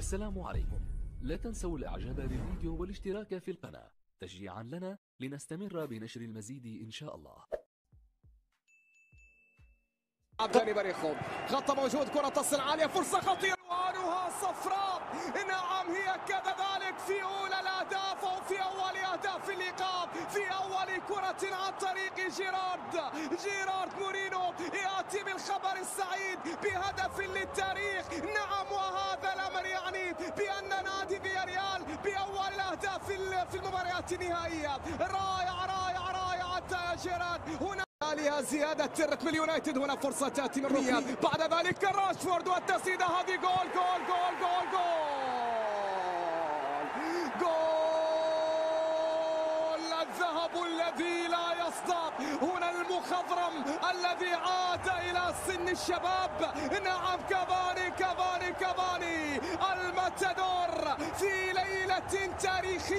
السلام عليكم. لا تنسوا الاعجاب بالفيديو والاشتراك في القناة تشجيعا لنا لنستمر بنشر المزيد ان شاء الله. عبدالي بريخو خط موجود، كرة تصل عالية، فرصة خطيرة وعنها صفراء. نعم هي كذلك في أولى الأهداف أو في أول أهداف اللقاء، في أول كرة عن طريق جيرارد مورينو يأتي بالخبر السعيد بهدف للتاريخ. نعم وهذا الأمر يعني بأن نادي فياريال بأول الأهداف في المباريات النهائية. رائع رائع رائع يا جيرارد. هنا عليها زيادة رتم اليونايتد. هنا فرصة تأتي من ركنية، بعد ذلك راشفورد والتسديدة هذه جول جول جول جول جول. الذهب الذي لا يصدأ. هنا المخضرم الذي عاد إلى سن الشباب. نعم كافاني الماتادور في ليلة تاريخية.